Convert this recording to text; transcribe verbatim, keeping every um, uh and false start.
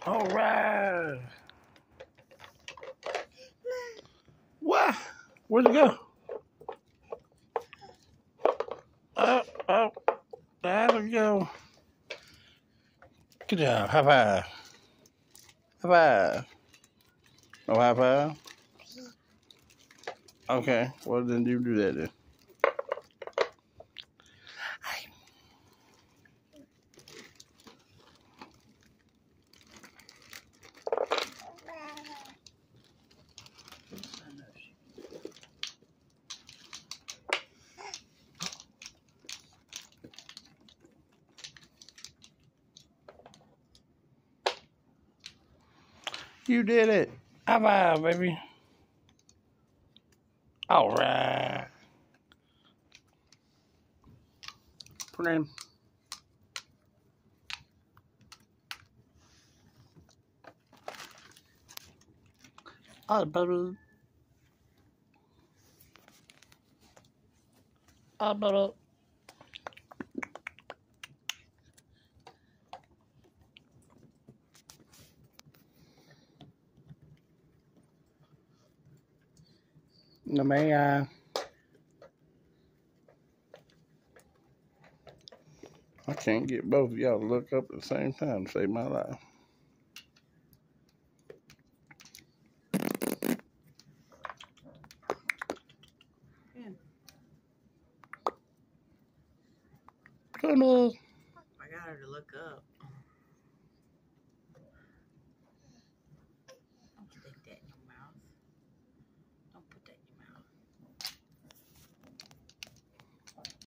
All right. What? Where'd it go? Oh, oh, there we go. Good job. High five. High five. No high five? Okay. Well, then you do that then. You did it. High five, baby. All right. Put it in. All butter. All butter. No, may I? I can't get both of y'all to look up at the same time to save my life. Goodness. I got her to look up.